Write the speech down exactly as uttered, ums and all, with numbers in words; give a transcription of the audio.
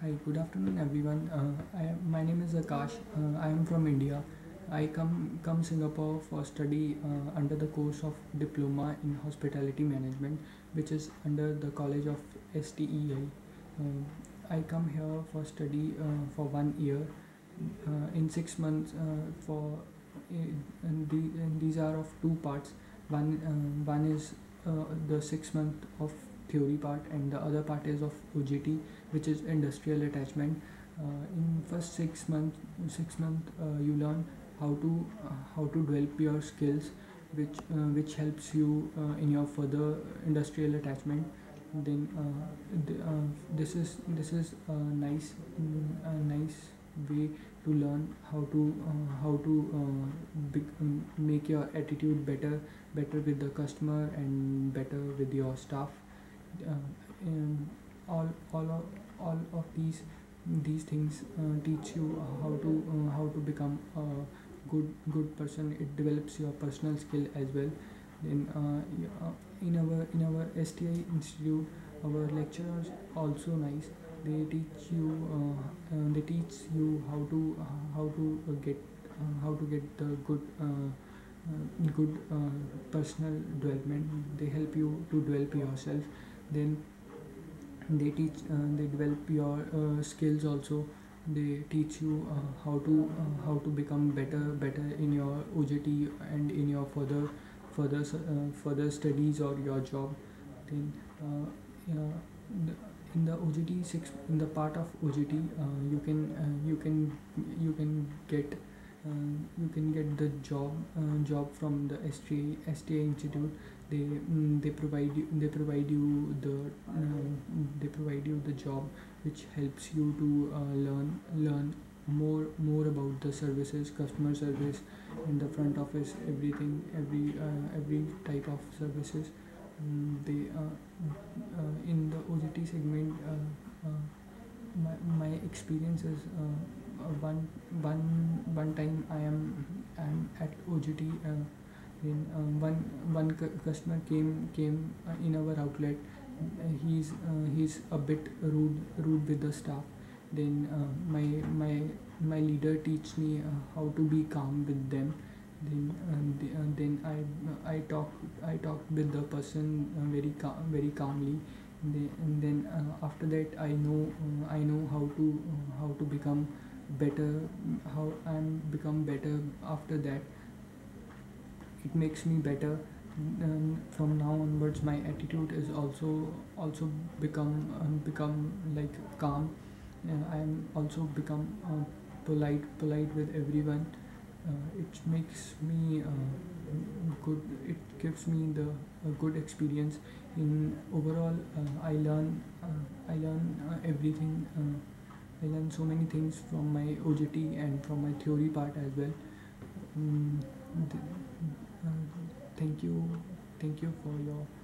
Hi, good afternoon, everyone. Uh, I, my name is Akash. Uh, I am from India. I come come Singapore for study uh, under the course of Diploma in Hospitality Management, which is under the College of S T E I. Um, I come here for study uh, for one year. Uh, in six months, uh, for uh, and, the, and these are of two parts. One uh, one is uh, the six month of theory part, and the other part is of O G T, which is industrial attachment. Uh, in first six months, six month uh, you learn how to uh, how to develop your skills, which uh, which helps you uh, in your further industrial attachment. Then uh, th- uh, this is this is a nice mm, a nice way to learn how to uh, how to uh, bec- um, make your attitude better better with the customer and better with your staff. uh, and all all of, all of these these things uh, teach you how to uh, how to become a good good person. It develops your personal skill as well. Then uh, y- uh, in our in our S T I institute, our lecturers also nice. They teach you uh, uh, they teach you how to uh, how to uh, get uh, how to get the good uh, uh, good uh, personal development. They help you to develop yourself. Then they teach uh, they develop your uh, skills also. They teach you uh, how to uh, how to become better better in your O J T and in your further further s- uh, further studies or your job. Then uh, yeah, the, in the O J T six in the part of O J T, uh, you can uh, you can you can get uh, you can get the job uh, job from the S T A S T A Institute. They mm, they provide you they provide you the uh, they provide you the job, which helps you to uh, learn learn more more about the services, customer service, in the front office, everything, every uh, every type of services. Mm, they uh, uh, in the O J T segment, uh, uh, my, my experience is uh, uh, one one one time I am I'm at O J T. Uh, then um, one one cu- customer came came uh, in our outlet. Uh, he's uh, he's a bit rude rude with the staff. Then uh, my my my leader teach me uh, how to be calm with them. Then uh, the, uh, then I I talk I talked with the person uh, very cal- very calmly. They, and then uh, after that I know uh, I know how to uh, how to become better. How I'm become better after that. It makes me better. And from now onwards my attitude is also also become um, become like calm. uh, I am also become uh, polite polite with everyone. Uh, it makes me uh, good. It gives me the a good experience. In overall, uh, I learn uh, I learn uh, everything. uh, I learn so many things from my O J T and from my theory part as well. Mm, th- uh, Thank you, thank you for your